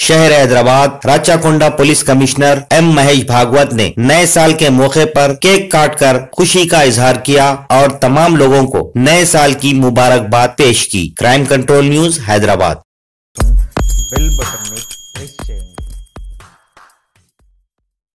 शहर Hyderabad Rachakonda police commissioner M Mahesh Bhagwat ने नए साल के मौके पर केक काटकर खुशी का इजहार किया और तमाम लोगों को नए साल की मुबारकबाद पेश की। Crime control news Hyderabad. Bell button में